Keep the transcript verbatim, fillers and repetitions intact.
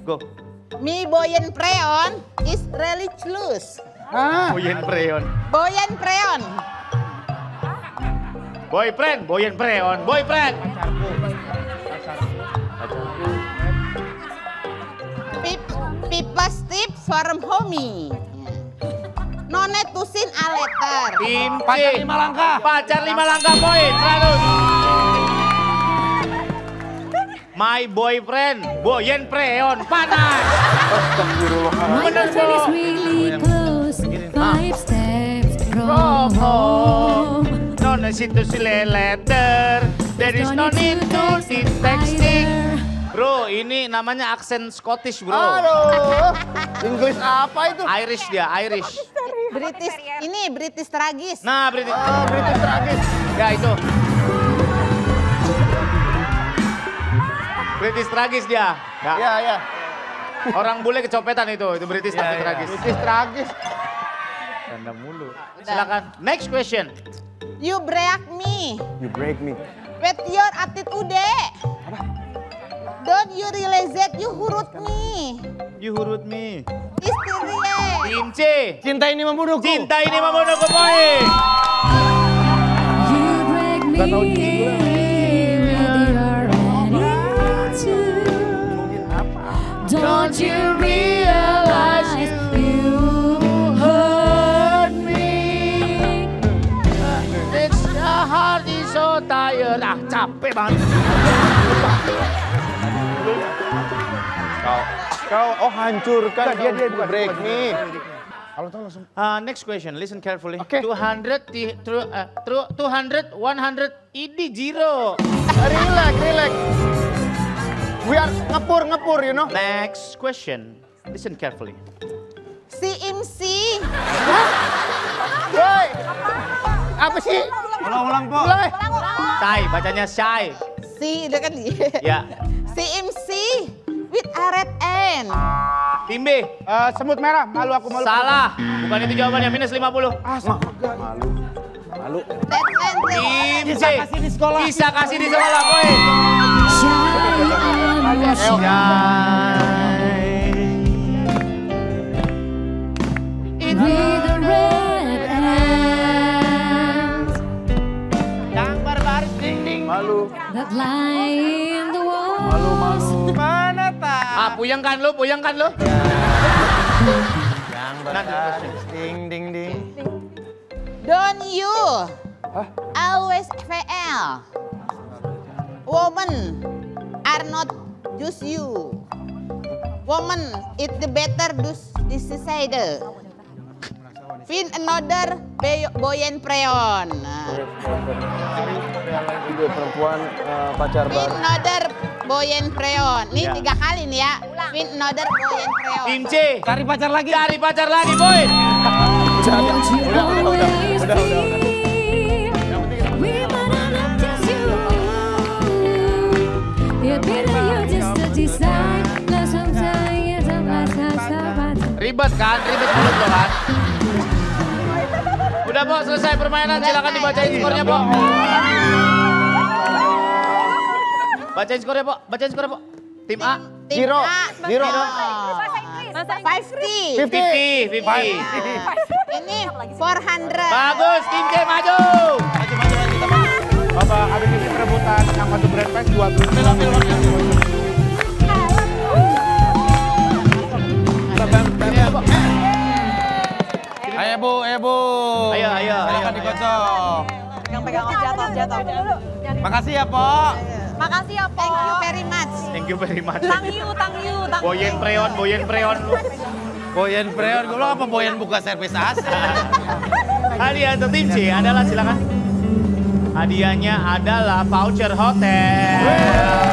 Go. Mi Boyen Preon is religious. Ah. Boyen Preon. Boyen Preon. Boyfriend, Boyen Preon, boyfriend. Pip, Pipas tips from homie. None tusin a letter. Tim C. Pacar lima langkah. Pacar lima langkah poin, seratus. My boyfriend, Boyen Preon, panas. Bener po. Five steps From home. No need to see letter. There is no need to see texting. Bro, ini namanya aksen Scottish, bro. Aduh, Inggris apa itu? Irish dia, Irish. British, ini British tragis. Nah, British. Oh, British tragis. Ya, itu. British tragis dia. Ya. Ya, ya. Orang bule kecopetan itu, itu British tapi tragis. British tragis. Tanda mulu. Silakan. Next question. You break me. You break me. With your attitude. Don't you realize that you hurt me? You hurut me. Istirie. Tim C. Cinta ini membunuhku. Cinta ini membunuhku poin. You break me with your attitude. Don't you realize you hurt me? It's the heart is so tired. Ah, capek banget. Kau, kau, oh hancurkan. Dia, dia, dia, break me. Kalau tahu langsung. Uh, next question, listen carefully. Oke. two hundred, ti- tru- uh, tru- two hundred, one hundred, ini zero. Relax, relax. We are ngepur, ngepur, you know. Next question, listen carefully. C M C. Woi, apa sih? Ulang-ulang, Po. Ulang, eh. Shy, bacanya shy. C, itu kan dia. Ya. C M C with a red N. Tim B. Eh, semut merah, malu aku malu. Salah. Bukan itu jawabannya, minus lima puluh. Malu, malu. Red N. Tim C. Bisa kasih di sekolah. Bisa kasih di sekolah, poin. With the red hands Yang barbaris, ding ding. Malu. that lie in the walls. Malu, malu. Mana tak? Ah, puyeng kan lu, puyeng kan lu? Yang berbaris, ding, ding, ding. Don't you Hah? always fail. Woman are not just you. Woman it the better dus decide. Find another Boyen Preon. Nah. Juga perempuan eh, pacar Find baru. another Boyen Preon. Nih Ya. tiga kali nih ya. Find another Boyen Preon. Tim C. Cari pacar lagi. Cari pacar lagi, poin. Don't you Udah, udah, udah, always udah, udah, udah. feel we might not just you. Yeah, better you just to decide. Let sometimes you don't like sahabat. Ribet kan, ribet mulut lo kan. Udah, Po, selesai permainan. Silakan dibacain skornya, Po. Bacain skornya, Po. Bacain skornya, Po. Tim A. Tim Zero. A. Zero. Five three. Fifty. lima puluh, lima puluh. Ini four hundred. Bagus, tim C maju. Maju, maju lagi teman. Bapak, habis ini perebutan yang satu brand pass dua brand. Ambil, ambil, ambil. Ayo Bu, ayo Bu. Ayo, ayo, Silakan ayo. dikocok. Pegang-pegang jatuh, jatuh. Makasih ya, Po. Makasih ya, Po. Thank you very much. Thank you very much. Tang you, tang you, tang Boyen Preon, Boyen Preon. Boyen Preon, gue apa Boyen buka servis asa? Hadiah untuk tim C adalah silakan. Hadiahnya adalah voucher hotel.